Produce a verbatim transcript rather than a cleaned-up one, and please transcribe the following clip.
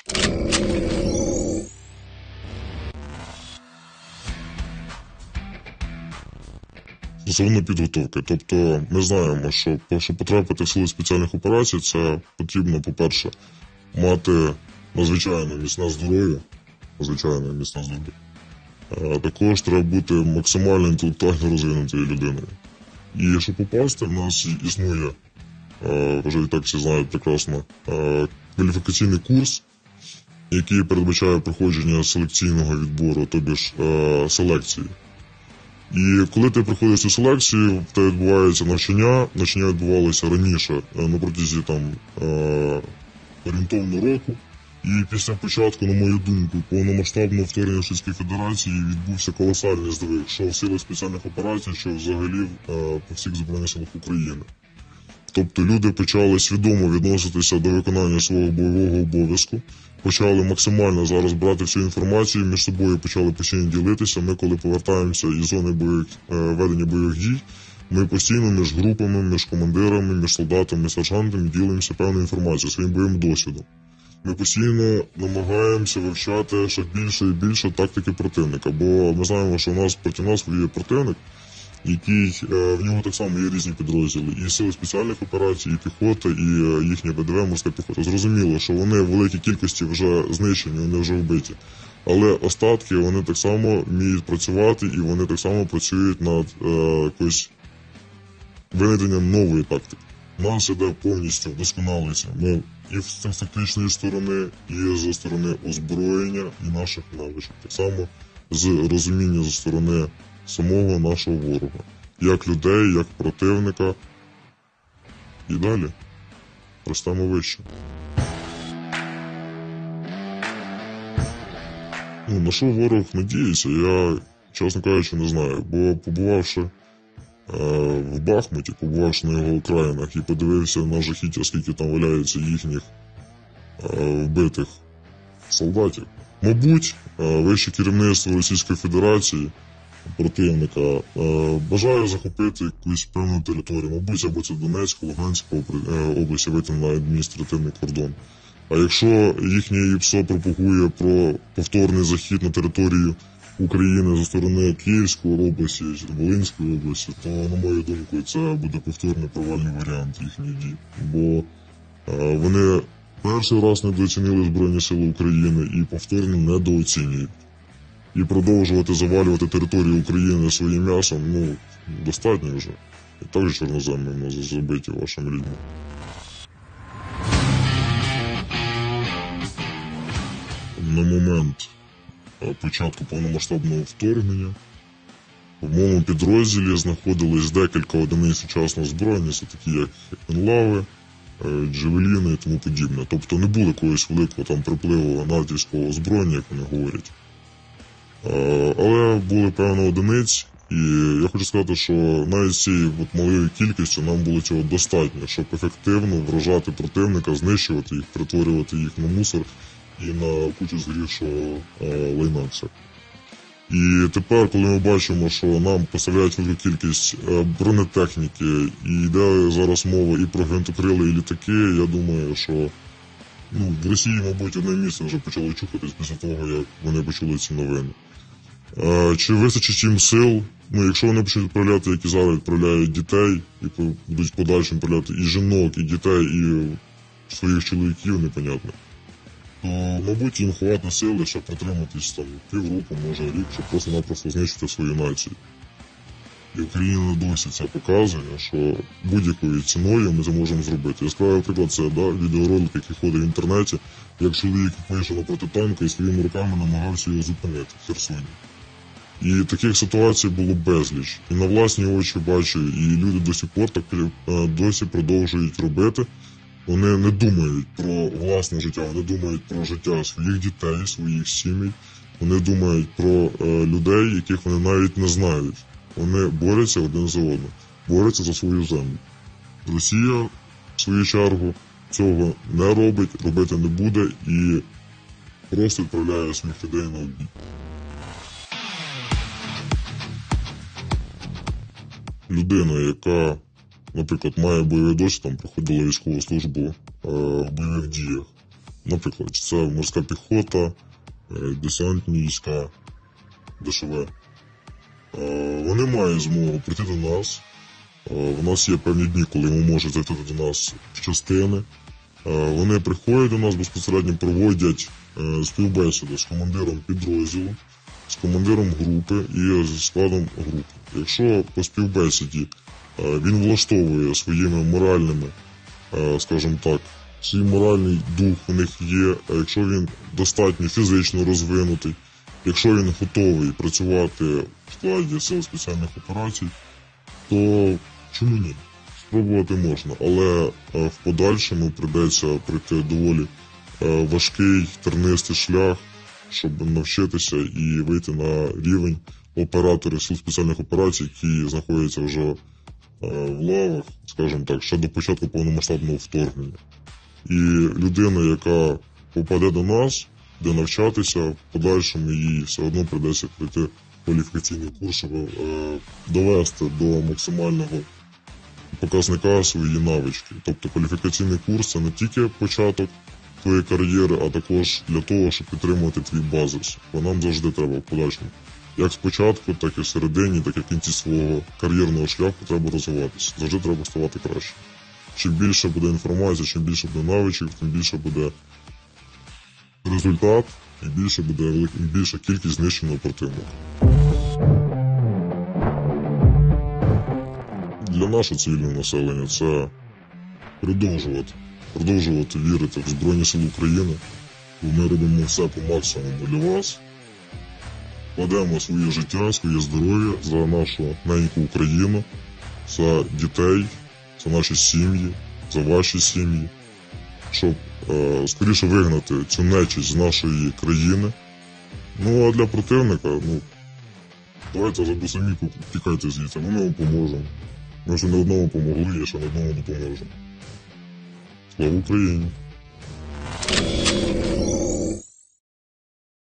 Стосовно підготовки. Тобто ми знаємо, що щоб потрапити в сили спеціальних операцій, це потрібно, по-перше, мати надзвичайно міцне здоров'я, надзвичайно міцне здоров'я. Також треба бути максимально інтелектуально розвинутою людиною. І щоб попасти, в нас існує, вже і так всі знають прекрасно, кваліфікаційний курс, який передбачає проходження селекційного відбору, тобі ж селекції. І коли ти проходиш цю селекцію, в тебе відбувається навчання, навчання відбувалося раніше, на протязі там орієнтовно року. І після початку, на мою думку, повномасштабного вторгнення Російської Федерації відбувся колосальний здвиг, що в силах спеціальних операцій, що взагалі по всіх Збройних силах України. Тобто люди почали свідомо відноситися до виконання свого бойового обов'язку, почали максимально зараз брати всю інформацію, між собою почали постійно ділитися. Ми, коли повертаємося із зони бойових, ведення бойових дій, ми постійно між групами, між командирами, між солдатами, сержантами ділимося певною інформацією, своїм бойовим досвідом. Ми постійно намагаємося вивчати ще більше і більше тактики противника, бо ми знаємо, що у нас проти нас воює противник, який, в нього так само є різні підрозділи, і сили спеціальних операцій, і піхота, і їхня ВДВ, морська піхота. Зрозуміло, що вони в великій кількості вже знищені, вони вже вбиті. Але остатки, вони так само вміють працювати, і вони так само працюють над е, якось винайденням нової тактики. У нас іде повністю вдосконалиться. Ми і з тактичної сторони, і зі сторони озброєння, і наших навичок. Так само з розуміння зі сторони самого нашого ворога. Як людей, як противника. І далі. Ростемо вище. Ну, на що ворог надіється, я, чесно кажучи, не знаю. Бо побувавши е, в Бахмуті, побувавши на його окраїнах і подивився на жахіття, скільки там валяється їхніх е, вбитих солдатів. Мабуть, е, вище керівництво Російської Федерації, противника, е, бажає захопити якусь певну територію. Мабуть, або це Донецька, Луганська область, вийти на адміністративний кордон. А якщо їхнє ІПСО пропагує про повторний захід на територію України зі сторони Київської області чи Волинської області, то, на мою думку, це буде повторний провальний варіант їхніх дій. Бо е, вони перший раз недооцінили Збройні Сили України і повторно недооцінюють. І продовжувати завалювати територію України своїм м'ясом, ну, достатньо вже. І так же чорноземно забиті вашими людьми. На момент початку повномасштабного вторгнення в моєму підрозділі знаходились декілька одиниць сучасного озброєння, це такі як Енлави, Джавеліни і тому подібне. Тобто не було якогось великого там припливу натівського озброєння, як вони говорять. Але були певні одиниць, і я хочу сказати, що навіть цією малою кількістю нам було цього достатньо, щоб ефективно вражати противника, знищувати їх, перетворювати їх на мусор і на кучу згорівшого лайна. І тепер, коли ми бачимо, що нам поставляють велику кількість бронетехніки, і йде зараз мова і про гвинтокрили, і літаки, я думаю, що ну, в Росії, мабуть, одне місце вже почало чухатись після того, як вони почули ці новини. Чи вистачить їм сил? Ну, якщо вони почнуть відправляти, як і зараз відправляють дітей, і будуть подальшим відправляти і жінок, і дітей, і своїх чоловіків, непонятно, то, мабуть, їм хватить сили, щоб протриматись там півроку, може рік, щоб просто-напросто знищити свою націю. І Україна досі це показує, що будь-якою ціною ми це можемо зробити. Яскравий приклад це да, відеоролик, який ходить в інтернеті, як чоловік вийшов напроти танка і своїми руками намагався його зупинити в Херсоні. І таких ситуацій було безліч. І на власні очі бачу, і люди до сих пор так досі продовжують робити. Вони не думають про власне життя, вони думають про життя своїх дітей, своїх сімей. Вони думають про е, людей, яких вони навіть не знають. Вони борються один за одним, борються за свою землю. Росія, в свою чергу, цього не робить, робити не буде і просто відправляє своїх людей на обід. Людина, яка, наприклад, має бойовий досвід, там проходила військову службу е, в бойових діях, Наприклад, чи це морська піхота, е, десантні війська, де еш ве. Е, Вони мають змогу прийти до нас. Е, У нас є певні дні, коли вони можуть зайти до нас в частини. Е, Вони приходять до нас, безпосередньо проводять е, співбесіду з командиром підрозділу, з командиром групи і зі складом групи. Якщо по співбесіді е, він влаштовує своїми моральними, е, скажімо так, свій моральний дух у них є, а якщо він достатньо фізично розвинутий, якщо він готовий працювати в складі сил спеціальних операцій, то чому ні? Спробувати можна, але е, в подальшому прийдеться пройти доволі е, важкий, тернистий шлях, щоб навчитися і вийти на рівень операторів сил спеціальних операцій, які знаходяться вже е, в лавах, скажімо так, ще до початку повномасштабного вторгнення. І людина, яка попаде до нас, де навчатися, в подальшому їй все одно прийдеться пройти кваліфікаційний курс, щоб е, довести до максимального показника свої навички. Тобто кваліфікаційний курс – це не тільки початок твоєї кар'єри, а також для того, щоб підтримувати твій базис. Бо нам завжди треба в подальшому. Як спочатку, так і в середині, так і в кінці свого кар'єрного шляху треба розвиватися. Завжди треба ставати краще. Чим більше буде інформації, чим більше буде навичок, тим більше буде результат, і більше буде більша кількість знищеного противника. Для нашого цивільного населення це продовжувати, продовжувати вірити в Збройні Сили України, бо ми робимо все по максимуму для вас, кладемо своє життя, своє здоров'я за нашу неньку Україну, за дітей, за наші сім'ї, за ваші сім'ї, щоб е, скоріше вигнати цю нечисть з нашої країни. Ну а для противника, ну, давайте ви самі тікайте звідси, ми вам поможемо. Ми вже не одному помогли, і ще не одному допоможемо. Слава Україні!